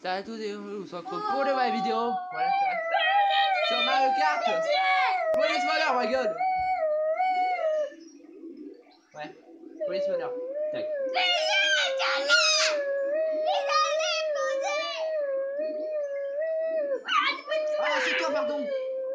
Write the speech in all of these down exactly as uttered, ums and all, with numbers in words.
Salut à tous et on se retrouve pour une nouvelle vidéo. Voilà, sur Mario Kart. Police voleur, ma gueule. Ouais, police voleur. Tac. Ah, c'est toi, pardon.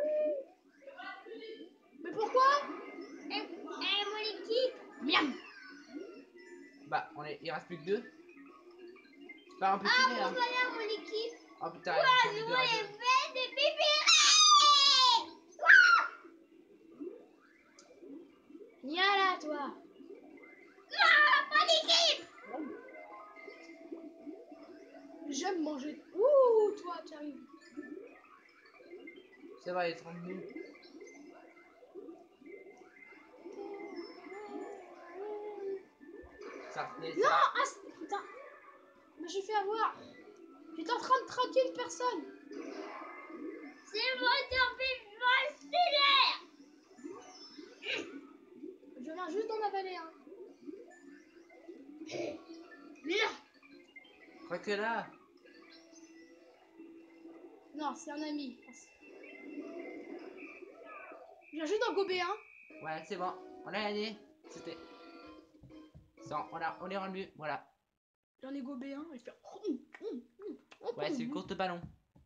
Mais pourquoi? Et, et mon équipe. Miam. Bah, on est, il reste plus que deux. Bah, on peut Ah, finir. bon, Hein. voilà mon équipe. Oh putain, Ouais, il nous faut on les est deux. fait des bébés. Viens là, toi. Non, mon équipe. J'aime manger. Ouh, toi, tu arrives. C'est vrai, il est trente minutes. Ça retenait Non, ça. ah, putain. Je me suis fait avoir. J'étais en train de traquer une personne. C'est votre accélère. Je viens juste d'en avaler un. Merde. Crois que là. Non, c'est un ami. Je viens juste d'en gober un. Ouais, c'est bon. On a gagné. C'était. Ça, on a, on est rendu. Voilà. J'en ai gobé un. Et je fais. Ouais, c'est une course de ballon.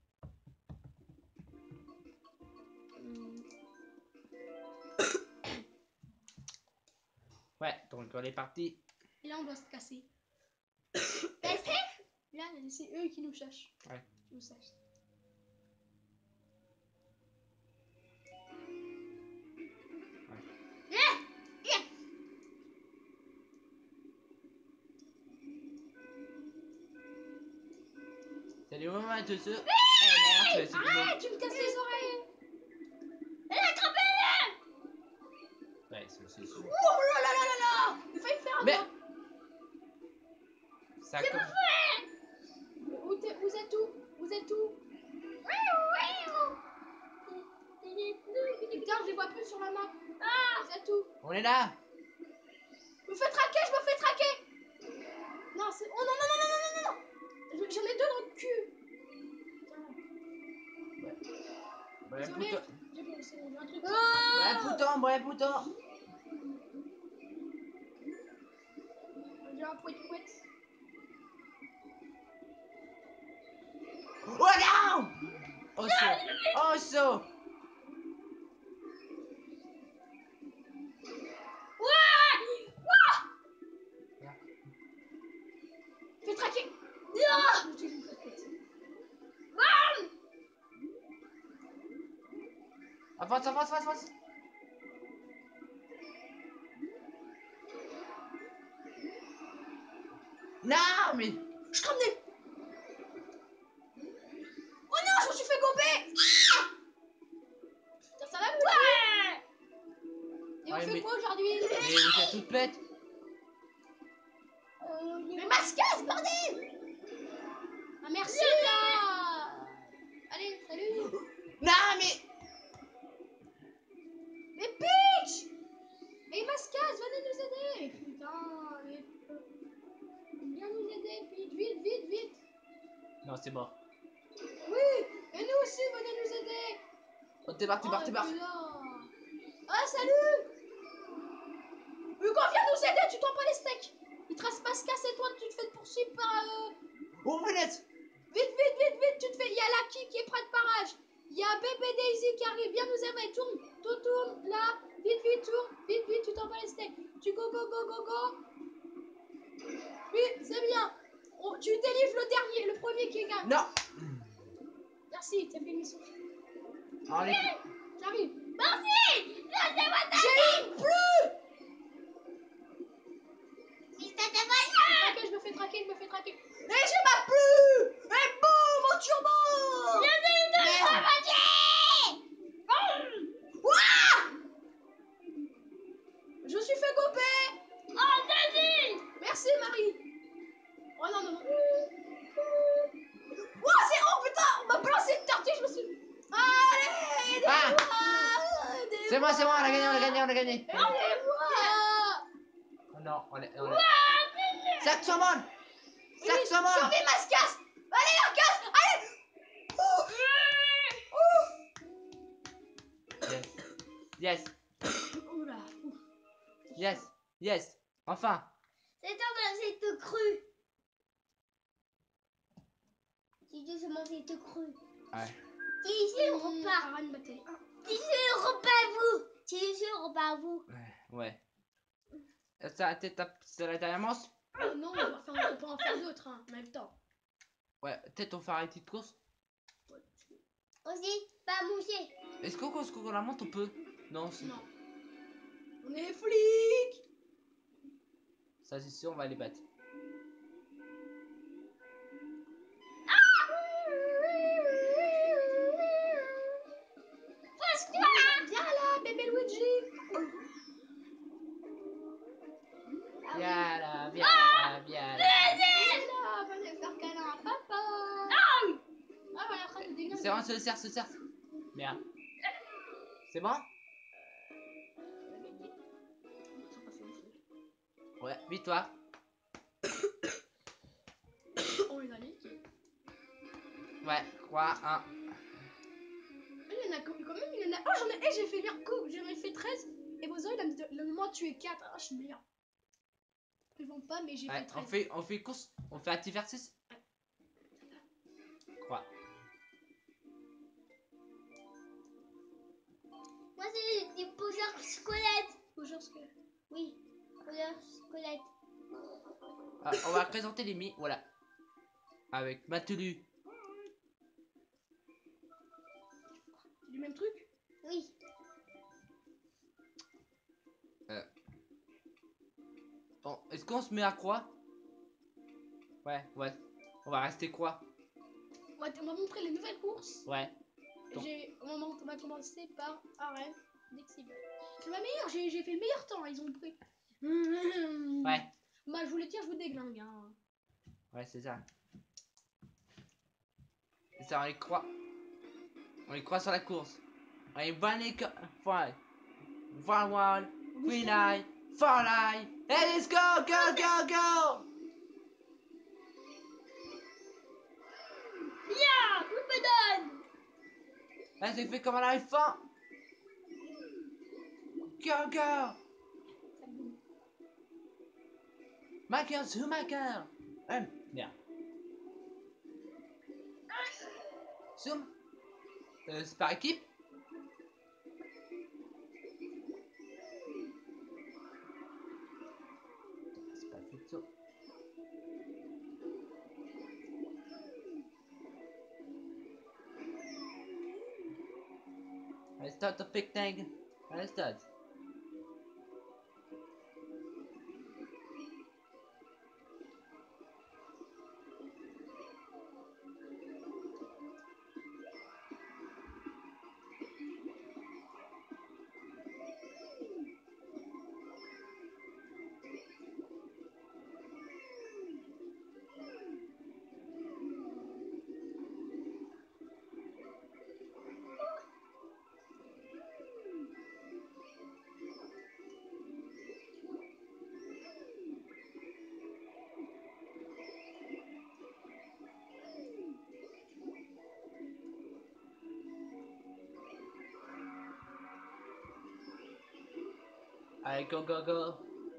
Ouais, donc on est parti. Et là, on doit se casser. Casser. Là, c'est eux qui nous cherchent. Ouais. Qui nous cherchent. Salut, maman, tous ceux. Eh merde, tu vas essayer de Arrête, tu me casses les oreilles. Elle a attrapé. Ouais, c'est c'est sûr. Oh là là là là là. Il fallait faire un Mais. doigt. Ça C'est comme. pas fait. Où, t'es- vous êtes où? Vous êtes où? Putain, je les vois plus sur la map. Ah, vous êtes où? On est là. Je me fais traquer, je me fais traquer. Non, c'est... Oh non, non, non, non, non, non, non. J'en ai deux dans le cul. Ouais, Désolé. putain. J'ai bon, c'est bon, j'ai un truc. Ouais, putain, ouais, putain. J'ai un pouet pouet. Oh non. Oh so. Oh so. Fais traquer. Non. Avance, avance, avance, avance. Non, mais. Je crame des... Oh non, je me suis fait gober. Putain, ça va plus. Ouais. Et on Ouais, fait mais- quoi aujourd'hui? Mais vous êtes toutes bêtes. euh, Mais mascasse, bordel. Ah merci là. Allez, salut. Non, mais. Mais bitch. Mais mascasse, venez nous aider. Putain, mais... Viens nous aider, vite, vite, vite, vite. Non, c'est mort. Oui, et nous aussi, venez nous aider. Oh, t'es parti, Oh, parti, et parti. puis là... Ah, salut. Hugo, viens nous aider, tu t'en pas les steaks. Il te reste mascasse et toi, tu te fais poursuivre par... Euh... Oh, venette. Vite, vite, vite, vite, tu te fais... Il y a Lucky qui est près de barrage. Il y a Bébé Daisy qui arrive, viens nous aider, tourne, tout tourne, là. Vite, vite, tourne, vite, vite, tu t'en pas les steaks. Tu go, go, go, go, go. Oui, c'est bien. Oh, tu délivres le dernier, le premier qui gagne. Non. Merci, t'as fait une mission. Allez. J'arrive. Merci. J'ai une pluie. Je me fais traquer, je me fais traquer. Et j'ai ma pluie. Et boum, au turbo. Merde. Je me suis fait gober. Oh, vas-y. Merci, Marie. Oh non, non, non. Oh, c'est... Oh, putain, on m'a balancé une tortue, je me suis... Allez, aidez-moi. Ah. Aidez-moi. C'est bon, c'est bon, on a gagné, on a gagné, on a gagné. Aidez-moi. Oh non, on est. On est... Sac saumon. Sac saumon. Survie, mascasse. Allez, mascasse. Yes. Oula. Ouf. Yes. Yes. Enfin. C'est temps de cette crue. Si tu se manger tout cru. Ouais. dix euros par. Arrête de bataille. dix euros par vous. dix euros par vous. Ouais. Ça, t'es ta- c'est la dernière manche? Oh non, on va, faire, on peut en faire d'autres hein, en même temps. Ouais, peut-être on fera une petite course. Aussi, pas moucher. Est-ce qu'on quand on la monte on peut? Non, c'est- Non. On est flics. ça c'est sûr, on va les battre. Viens là, bébé Luigi. Viens là, viens là, viens là. Viens là, venez faire câlin à papa. Ah, on est en train de déglinguer. C'est bon, se serre, se serre. Merde. C'est bon? Ouais, vite-toi. On les a niqués. Ouais, trois, un. Il y en a quand même, il y en a. Oh, j'en ai. Eh, j'ai fait meilleur coup. J'en ai fait treize. Et Bozo, il a mis- il a moins tué quatre. Ah, je suis meilleur. Ils vont pas, mais j'ai Ouais, fait treize. on fait, on fait course. On fait un petit versus. Trois. Moi, c'est des poseurs squelettes. Bonjour, ce que. Oui, poseurs squelettes. Ah, on va présenter les mi. Voilà. Avec Matelu. C'est du même truc. Oui. Euh. Bon, est-ce qu'on se met à croix? Ouais, ouais. On va rester croix. On va, on va montrer les nouvelles courses. Ouais. Donc. J'ai- On, va, on va commencer par arène d'Exhibition. C'est ma meilleure. J'ai j'ai fait le meilleur temps. Ils ont pris. Ouais. Bah, je vous le dire, je vous déglingue. Hein. Ouais, c'est ça. C'est ça, on les croit. On les croit sur la course. On est bonne les co- Five. One, one. Three, nine. Four, nine. Et let's go, go, go, go. Yeah, coup de pédale. Là, c'est fait comme un éléphant. Go, go. Michael Schumacher. Euh, merde. Zoom. Euh, c'est par équipe. C'est pas fait de saut. Let's start the picnic. Let's start. Allez, go, go, go.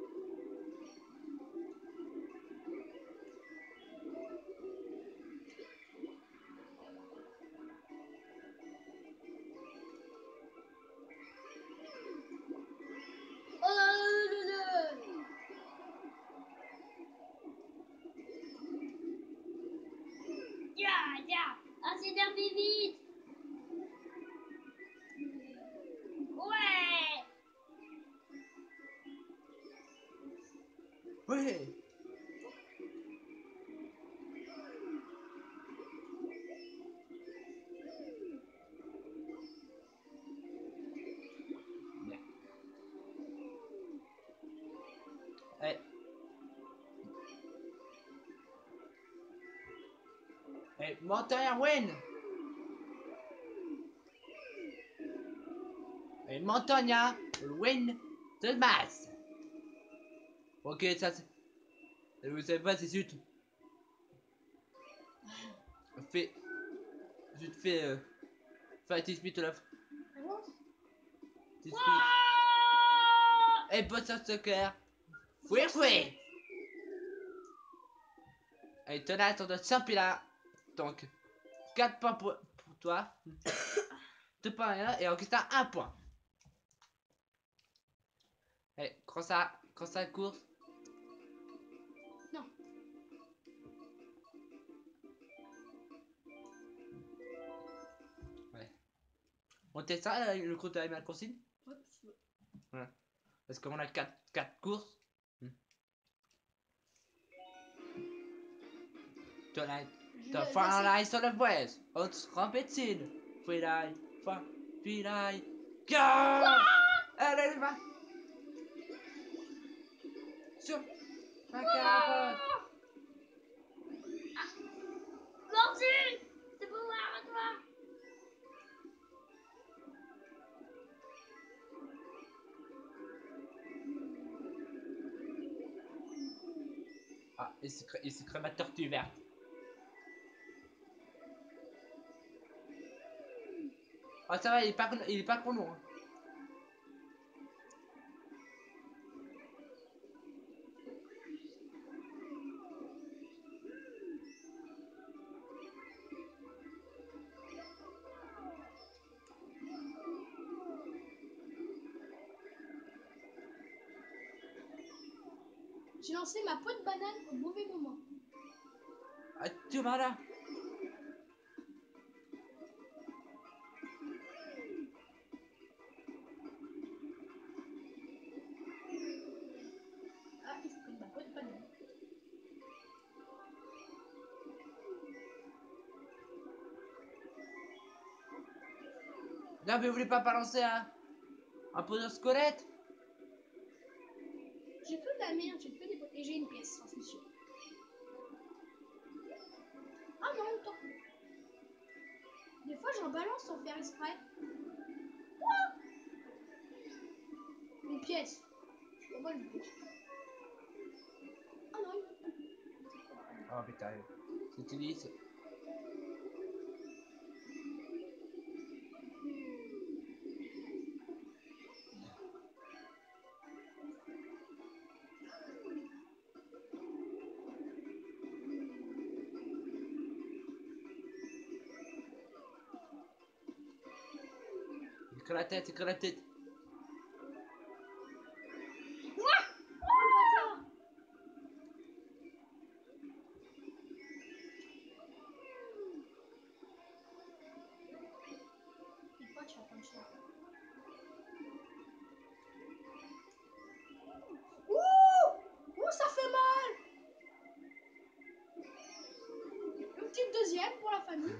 Oh là là là. Yeah, yeah. Ah, c'est derby vite. Ouais. Oui. Hey. Hey, Montagne win. Hey, Montagne will win the match. Ok, ça c'est. Vous savez pas, c'est zut. Fais. Zut, fais. Euh... Fight is Meet Love. Tu suis. Et bonne chance de cœur. Oui, oui. Et ton tour de championnat. Donc, quatre points pour, pour toi. deux points rien. Et Augustin, un point. Allez, crois ça, crois ça course. Non. Ouais. On teste ça, le compte Animal Crossing? Ouais, si tu veux. Ouais. Parce qu'on a quatre, quatre courses. Hmm. Tonight, Je- the là, final ice on the west. It's competition. Free eye, free eye. Go! Allez, va! Sur ma capote. Mordu. C'est pour voir à toi. Ah, il se crée, il se crée ma tortue verte. Ah, ça va, il est pas, il est pas trop long. Hein. J'ai lancé ma peau de banane au mauvais moment. Ah, tu vas là. Ah, il s'est pris ma peau de banane. Non, mais vous voulez pas balancer un, un pot de squelette? J'ai que de la merde, j'ai que des potes. Et j'ai une pièce, j'en suis sûr. Ah non, autant. Des fois, j'en balance sans faire exprès. Une pièce. Oh, moi, une pièce. Ah non, une... Oh putain, si tu dis. Il crée la tête, il crée la tête. Et toi, tu vas prendre cher. Ouh! Ouh, ça fait mal! Une petite deuxième pour la famille.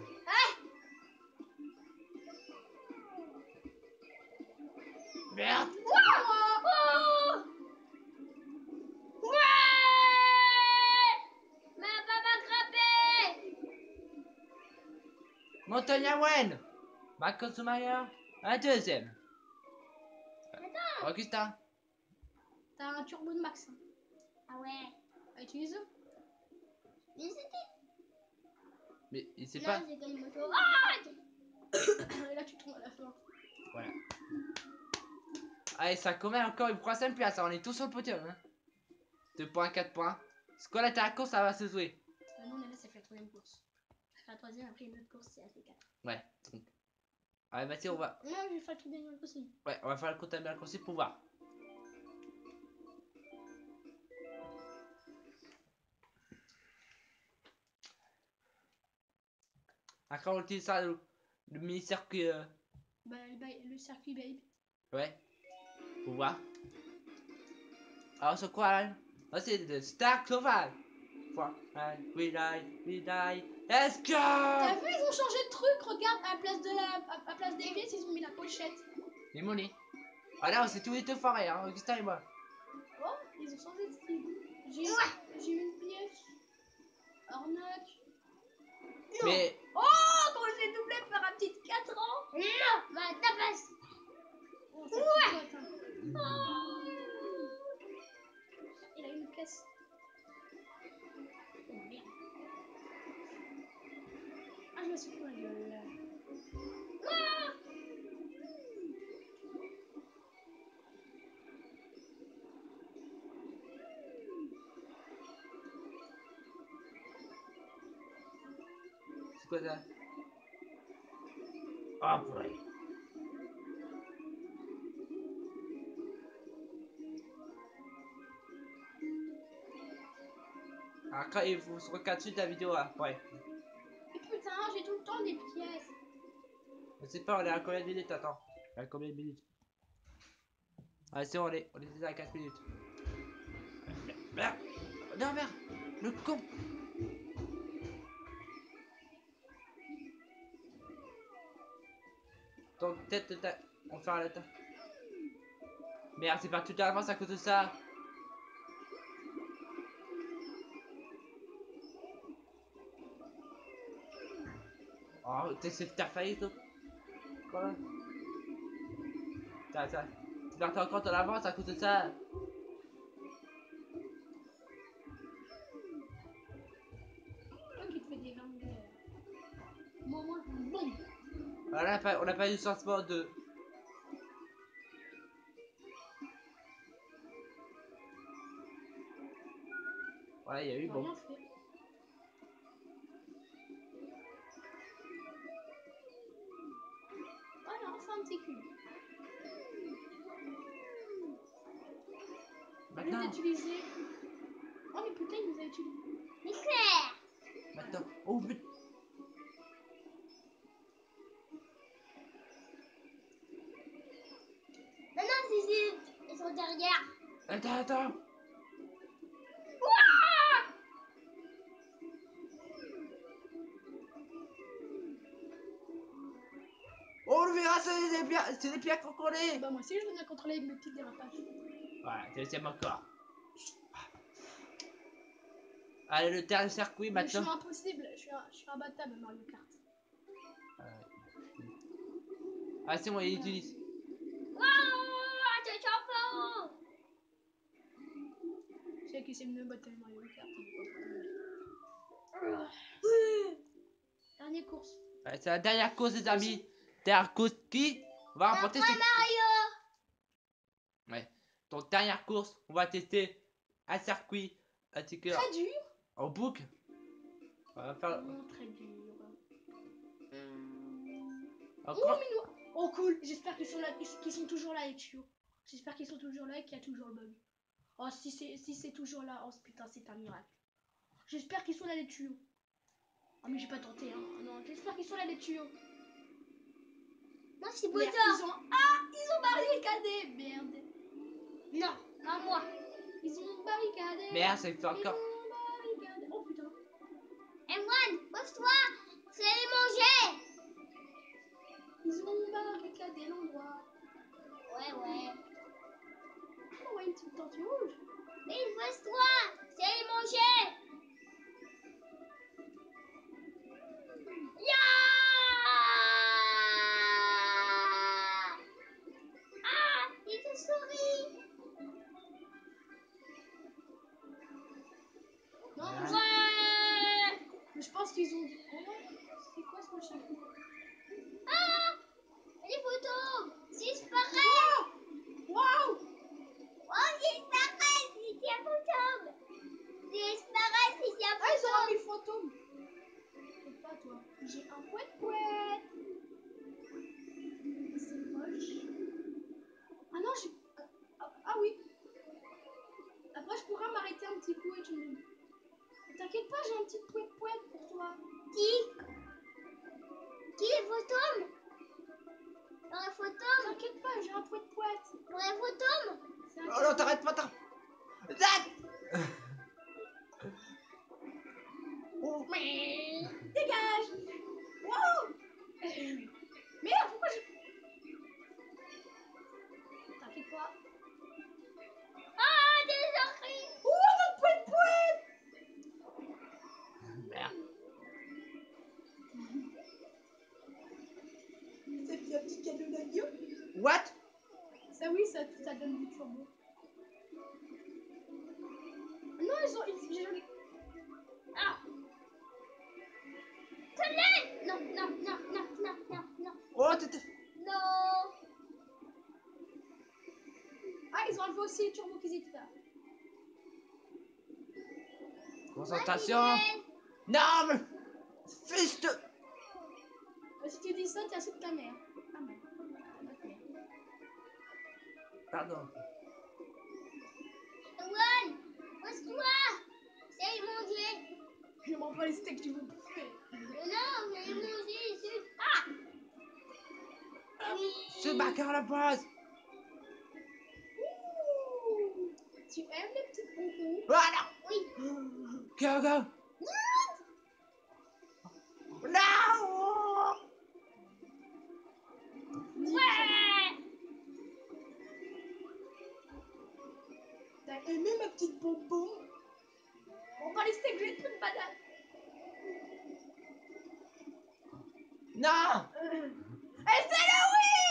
Merde! Oh. Ouais. Ma papa crapé. Montagne Wen! Marcos Sumaya, un deuxième. Attends. Augustin. T'as un turbo de max. Hein. Ah ouais. À utiliser. Mais c'était. Mais il sait Non, pas. c'est comme moto. Ah. Et là, tu tombes à la fin. Voilà. Allez, ça commet encore une troisième place. On est tous sur le podium. Hein. deux points, quatre points. Squelette à la course, ça va se jouer. Euh, nous, on est là, ça fait la troisième course. Ça fait la troisième, après une autre course, c'est à fait quatre. Ouais. Donc. Allez, vas-y, on va. Non, je vais faire le truc d'animal possible. Ouais, on va faire le compte à bien possible pour voir. Après, on utilise ça, le, le mini-circuit. Euh... Bah, le, ba- le circuit babe. Ouais. Pour voir. Alors, c'est quoi là? Ah, c'est de Star Cloval. We die, we die. Let's go! T'as vu, ils ont changé de truc. Regarde, à la place de la, à, à la place des pièces, ils ont mis la pochette. Les monnaies. Ah là, on s'est tous les deux foirés, hein, Augustin et moi. Oh, ils ont changé de style. J'ai j'ai une pièce. Arnaque. Mais. Oh, quand je l'ai doublé par un petit quatre ans. Non. Ma tabasse. Oh, ça ouais. Picote, hein. Oh. Il a une pièce. Oh merde. Ah, je me suis pris la gueule. quoi ça? Oh ouais. Après, il faut se regarder dessus ta vidéo après. Et putain, j'ai tout le temps des pièces. Je sais pas, on est à combien de minutes? Attends. On est à combien de minutes? Ah, c'est bon, on est, on est déjà à quatre minutes. Merde! Non, merde! Le con! Donc, peut-être, on va faire la table. Merde, c'est pas tout à l'avance à cause de ça. Oh, t'as failli, toi. Quoi? T'as, t'as, tu partais encore en avance à cause de ça. Toi qui te fais des langues. Moi, moi, bon. On a pas, on a pas eu le changement de. Ouais, il y a eu bon. Rien fait. Voilà, enfin un petit cul. Maintenant. Il est utilisé. Oh mais putain, il nous a utilisé. Mystère. Maintenant. Oh putain. Non, non, c'est juste. Ils sont derrière. Attends, attends. Oh, le verra, c'est des pierres, c'est des pierres qu'on connaît. Bah moi aussi je viens contrôler avec mes petits dérapages. Ouais, deuxième encore. Allez, le dernier circuit Mais je suis maintenant. impossible, je suis, un, je suis imbattable Mario Kart. Ah, c'est moi, il utilise. Oh, t'es champion. Je sais qui c'est mieux battre Mario Kart. Il est pas prêt. Dernière course. Ouais, c'est la dernière course, les amis. Dernière course qui va remporter Après cette. Mario. Ouais. Donc, dernière course, on va tester un circuit. Un ticket Très dur. en boucle. On va faire. Non, très dur. Encore. Oh, mais non. Oh cool, j'espère qu'ils sont là, qu'ils sont toujours là les tuyaux. J'espère qu'ils sont toujours là et qu'il y a toujours le bug. Oh si c'est si c'est toujours là, oh putain c'est un miracle. J'espère qu'ils sont là les tuyaux. Oh mais j'ai pas tenté hein. Non, j'espère qu'ils sont là les tuyaux. Moi, c'est Merde, Bouddha. ils ont ah ils ont barricadé. Merde. Non, pas moi. Ils ont barricadé. Merde, ça fait Ils encore. ont barricadé. Oh putain. Emran, pose-toi. C'est aller manger. Ils ont barricadé l'endroit. Ouais, ouais. Oh ouais, une petite tortue rouge. Mais pose-toi. C'est aller manger. Ya. Ah, il te sourit. Non, Ouais. je... Ouais. mais je pense qu'ils ont. Oh ouais. C'est quoi ce machin? Ah, les photos. Disparaît. Waouh. Waouh. Oh, disparaît. C'est un fantôme. Disparaît, c'est un Ah, ils ont fantôme. mis le fantôme. C'est pas toi. J'ai un poète poète. C'est moche. Ah non, j'ai. Ah, ah oui. Après, je pourrais m'arrêter un petit coup et tu me. T'inquiète pas, j'ai un petit poète poète pour toi. Qui Qui est fantôme? Pour un fantôme? T'inquiète pas, j'ai un poète poète. Pour un fantôme? C'est un Oh non, t'arrêtes pas, t'arrêtes. Oh, mais... Dégage. Wow. Merde, pourquoi j'ai. T'inquiète pas. Ah, désolé. Oh, notre poète poète. Merde. C'est un petit cadeau d'agneau. What? Ça oui, ça, ça donne du turbo. Non, ils ont... Ils, j'ai jamais... Ah. Tenez. Non, non, non, non, non, non, non. Oh, t'étais. Non. Ah, ils ont enlevé aussi les turbos qu'ils étaient là. Concentration. Manuel. Non, mais. Fils de. ça, t'es assez de ta mère. Ah merde. Notre mère. Pardon. One, pose-toi. C'est manger. Je m'en bats les steaks, tu veux bouffer. Mais non, mais manger ici. Ah. Oui. Ce backer à la base. Ouh. Tu aimes les petites bonbons? Voilà. Oui. Go, go. Non. Ouais. T'as aimé ma petite bonbon? On va les steaks, je vais te une banane. Non. Et c'est le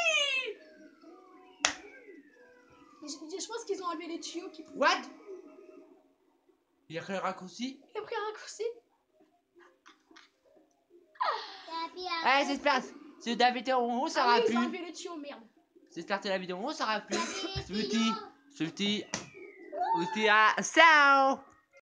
oui! Je, je pense qu'ils ont enlevé les tuyaux qui pouvaient. What? Il y a quel raccourci? Il a pris un raccourci. Allez, j'espère. Si la vidéo on ça Ah aura oui, ils plu. ont enlevé les tuyaux, merde. J'espère que la vidéo on ça aura plu. T'as Souti. Souti. Souti à ciao.